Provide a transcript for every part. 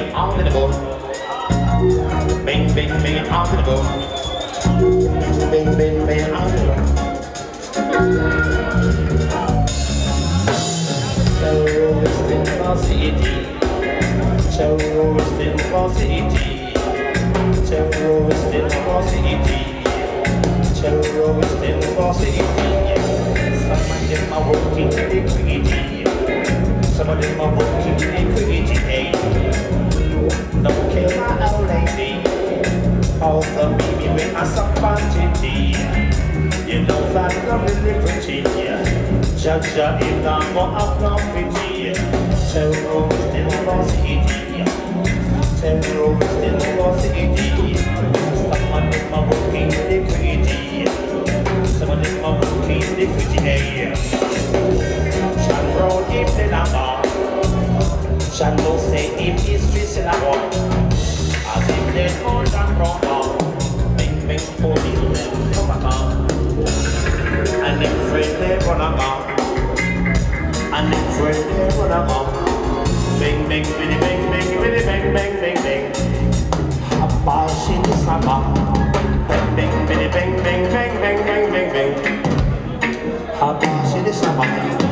out in the boat. Bang, bang, bang, out in the boat. Bang, bang, bang, out in the boat. Terrorist in our city. Terrorist in our city. Terrorist in our city. Terrorist in our city. Some of them are working iniquity. Some of them are working iniquity. Don't kill my old lady. All the baby with a quantity. You know that love is liberty. Judge if I'm more of property. Terrorist in our city. Terrorist in our city. Some of them are working iniquity. Some of them are working iniquity. Shall roll him in a bar. Shall no say him history in a war. As if they hold and run on. Bing bing police them come back on. And them friend they run along. And them friend they run along. Bing bing biddy bing bing biddy bing bing bing bing. Abashing the summer. Bing bing biddy bing bing bing bing bing bing bing. Abashing the summer.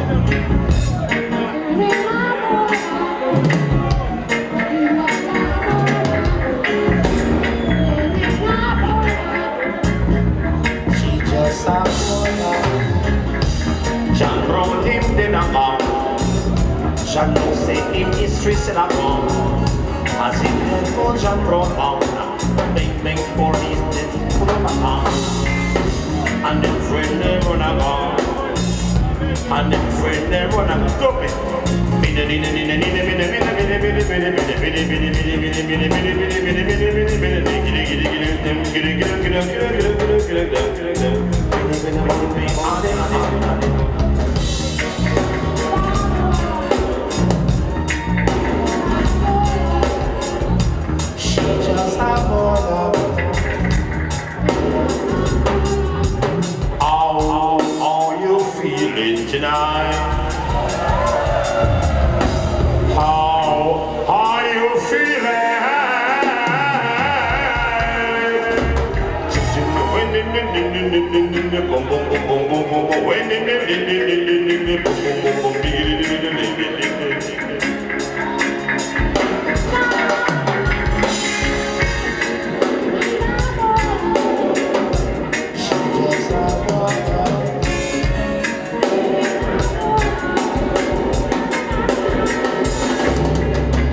John rolled him in a bar. John no say him history in a bar. As in the phone John rolled on. Bing bing police did pull him on. And them friend they run a bar. And them friend they run a stop it. How are you feeling tonight? How are you feeling?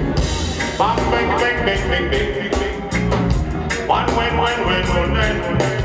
Bang bang bang bang bang bang. One when.